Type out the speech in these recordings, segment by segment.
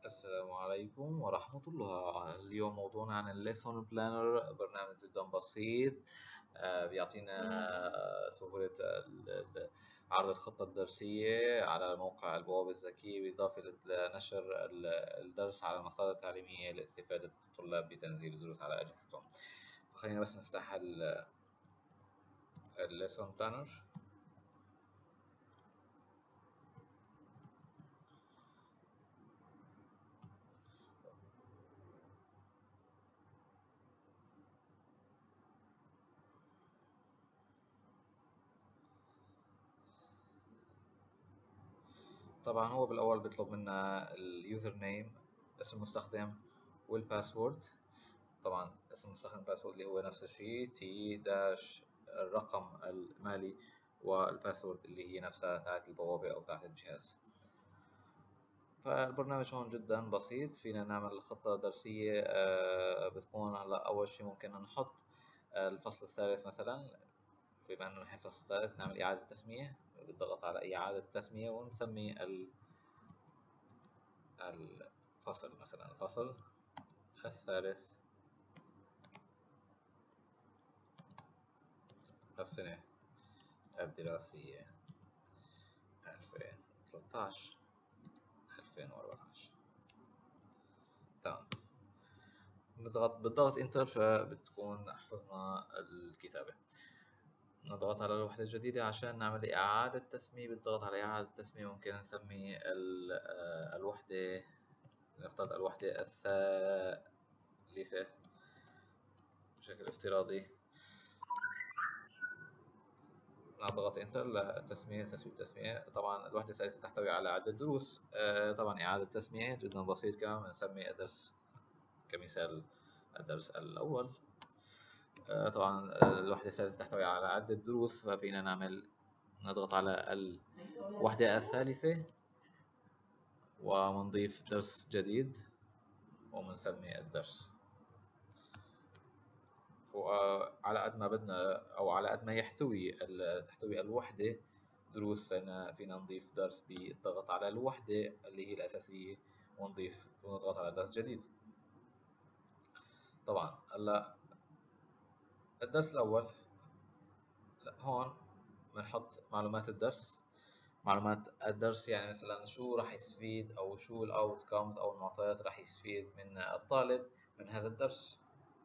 السلام عليكم ورحمة الله. اليوم موضوعنا عن الليسون بلانر، برنامج جدا بسيط بيعطينا سهولة عرض الخطة الدرسية على موقع البوابة الذكية، بالإضافة لنشر الدرس على مصادر تعليمية لاستفادة الطلاب بتنزيل الدروس على أجهزتهم. فخلينا بس نفتح الليسون بلانر. طبعا هو بالأول بيطلب منا اليوزر نيم، اسم المستخدم، والباسورد. طبعا اسم المستخدم الباسورد اللي هو نفس الشيء تي داش الرقم المالي، والباسورد اللي هي نفسها تاعت البوابة أو تاعت الجهاز. فالبرنامج هون جدا بسيط، فينا نعمل خطة درسية. بتكون هلا أول شيء ممكن نحط الفصل الثالث مثلا. بما إنه نحن الفصل الثالث نعمل إعادة تسمية، بالضغط على إعادة تسمية ونسمي الفصل مثلا الفصل الثالث السنة الدراسية 2013 2014. تمام. بالضغط انتر فبتكون حفظنا الكتابة. نضغط على الوحدة الجديدة عشان نعمل إعادة تسمية. بالضغط على إعادة تسمية ممكن نسمي الوحدة، نفترض الوحدة الثالثة بشكل افتراضي. نضغط انتر للتسمية تسمية. طبعا الوحدة الثالثة تحتوي على عدة دروس. طبعا إعادة تسمية جدا بسيط، كمان بنسمي الدرس كمثال الدرس الأول. طبعا الوحدة الثالثة تحتوي على عدة دروس، ففينا نضغط على الوحدة الثالثة ومنضيف درس جديد ومنسمي الدرس. وعلى قد ما بدنا أو على قد ما تحتوي الوحدة دروس، فينا نضيف درس بالضغط على الوحدة اللي هي الأساسية ونضغط على درس جديد. طبعا هلا الدرس الأول هون بنحط معلومات الدرس، يعني مثلا شو راح يستفيد أو شو الأوتكمز أو المعطيات راح يستفيد من الطالب من هذا الدرس.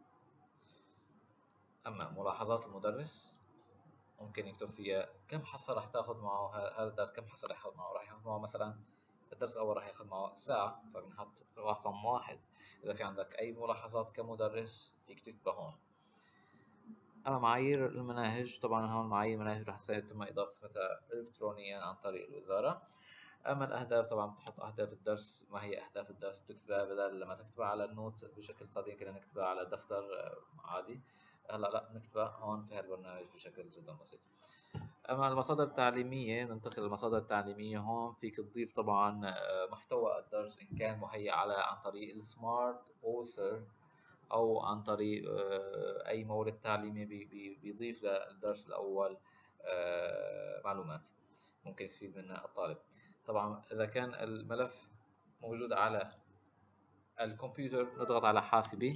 أما ملاحظات المدرس ممكن يكتب فيها كم حصة راح تاخذ معه هذا الدرس، كم حصة راح ياخذ معه. راح ياخذ معه مثلا الدرس الأول راح ياخذ معه ساعة، فبنحط رقم 1. إذا في عندك أي ملاحظات كمدرس فيك تكتبها هون. أما معايير المناهج، طبعا هون معايير المناهج راح يتم إضافتها إلكترونيا عن طريق الوزارة. أما الأهداف، طبعا بتحط أهداف الدرس. ما هي أهداف الدرس بتكتبها، بدل لما تكتبها على النوت بشكل قديم كنا نكتبها على دفتر عادي. هلا لا، نكتبها هون في هالبرنامج بشكل جدا بسيط. أما المصادر التعليمية، ننتقل للمصادر التعليمية. هون فيك تضيف طبعا محتوى الدرس إن كان مهيأ عن طريق السمارت أوثر أو عن طريق أي مورد تعليمي بيضيف للدرس الأول معلومات ممكن يستفيد منها الطالب. طبعا إذا كان الملف موجود على الكمبيوتر نضغط على حاسبي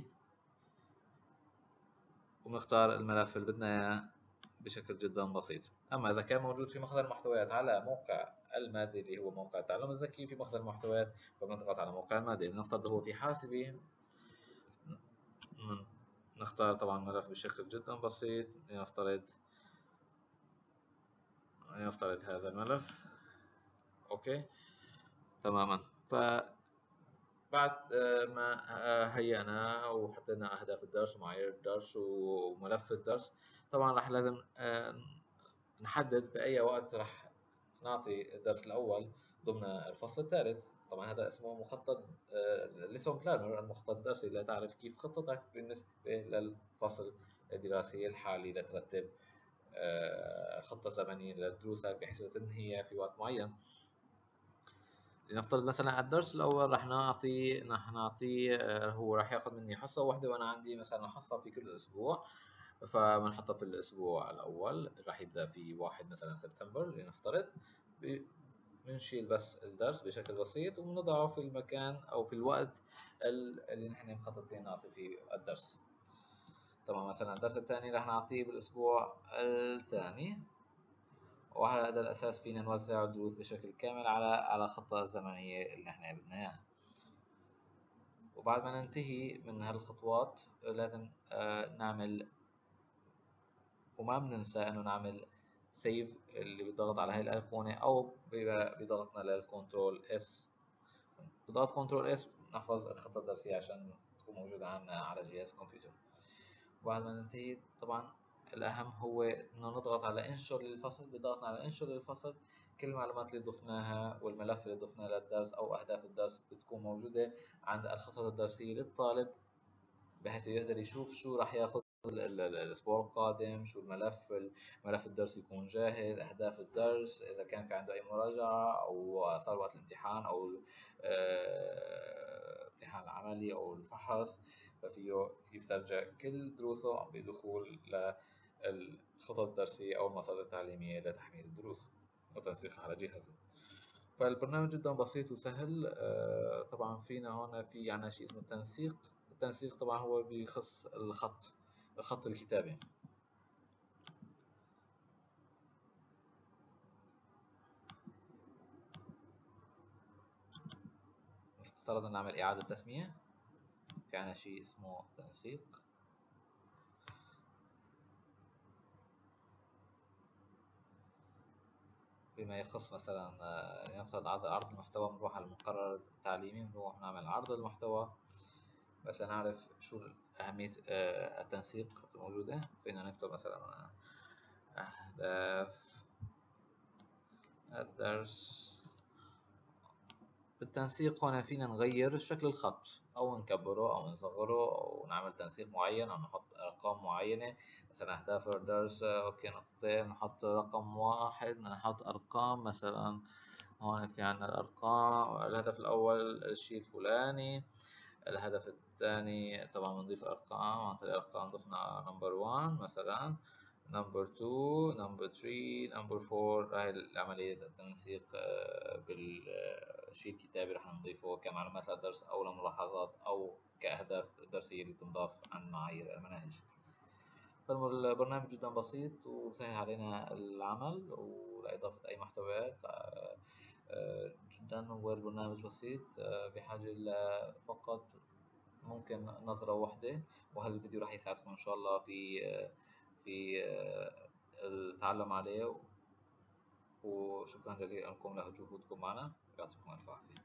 ونختار الملف اللي بدنا إياه بشكل جدا بسيط. أما إذا كان موجود في مخزن محتويات على موقع المادة اللي هو موقع التعلم الذكي في مخزن محتويات، فبنضغط على موقع المادة. نفترض هو في حاسبي، نختار طبعا ملف بشكل جدا بسيط. لنفترض هذا الملف. اوكي تماما. فبعد ما هيئنا وحطينا اهداف الدرس ومعايير الدرس وملف الدرس، طبعا راح لازم نحدد باي وقت راح نعطي الدرس الاول ضمن الفصل الثالث. طبعا هذا اسمه مخطط ليسون بلانر، المخطط الدرسي، لتعرف كيف خطتك بالنسبة للفصل الدراسي الحالي، لترتب خطة زمنية لدروسك بحيث تنهي في وقت معين. لنفترض مثلا الدرس الأول راح نعطيه هو راح ياخذ مني حصة واحدة، وأنا عندي مثلا حصة في كل أسبوع. فبنحطها في الأسبوع الأول، راح يبدأ في 1 مثلا سبتمبر لنفترض. بنشيل بس الدرس بشكل بسيط وبنضعه في المكان أو في الوقت اللي نحن مخططين نعطي فيه الدرس. طبعا مثلا الدرس الثاني رح نعطيه بالأسبوع الثاني، وعلى هذا الأساس فينا نوزع الدروس بشكل كامل على الخطة الزمنية اللي احنا بدنا إياها. وبعد ما ننتهي من هالخطوات لازم نعمل، وما بننسى إنه نعمل سيف اللي بيضغط على هاي الأيقونة أو بضغطنا للكنترول اس. بضغط كنترول اس نحفظ الخطة الدرسية عشان تكون موجودة عندنا على جهاز الكمبيوتر. وبعد ما ننتهي طبعا الأهم هو إنه نضغط على انشر للفصل. بضغطنا على انشر للفصل كل المعلومات اللي ضفناها والملف اللي ضفناه للدرس أو أهداف الدرس بتكون موجودة عند الخطط الدرسية للطالب، بحيث يقدر يشوف شو راح ياخد الأسبوع القادم، شو الملف الدرس يكون جاهز، أهداف الدرس، إذا كان في عنده أي مراجعة أو صار وقت الامتحان أو الامتحان العملي أو الفحص، ففيه يسترجع كل دروسه بدخول للخطط الدرسية أو المصادر التعليمية لتحميل الدروس وتنسيقها على جهازه. فالبرنامج جدا بسيط وسهل. طبعا فينا هون في عنا شيء اسمه التنسيق. التنسيق طبعا هو بيخص الخط الكتابي. افترضنا نعمل إعادة تسمية، في عنا شيء اسمه تنسيق. بما يخص مثلا نفرض عرض المحتوى، بنروح على المقرر التعليمي، بنروح نعمل عرض المحتوى بس نعرف شو أهمية التنسيق الموجودة. فينا نكتب مثلا أهداف الدرس. بالتنسيق هنا فينا نغير شكل الخط أو نكبره أو نصغره أو نعمل تنسيق معين أو نحط أرقام معينة. مثلا أهداف الدرس أوكي نقطتين، نحط رقم 1، نحط أرقام مثلا. هون في عنا الأرقام، الهدف الأول الشيء الفلاني، الهدف الثاني طبعا بنضيف أرقام. عن طريق الأرقام ضفنا نمبر 1 مثلا، نمبر 2، نمبر 3، نمبر 4. هاي عملية التنسيق بالشيء الكتابي رح نضيفه كمعلومات للدرس أو لملاحظات أو كأهداف درسية اللي تنضاف عن معايير المناهج. فالبرنامج جدا بسيط وسهل علينا العمل ولإضافة أي محتويات جدا. والبرنامج بسيط بحاجة فقط ممكن نظرة واحدة. وهالفيديو راح يساعدكم إن شاء الله في التعلم عليه. وشكرا جزيلا لكم لجهودكم معنا، يعطيكم ألف عافية.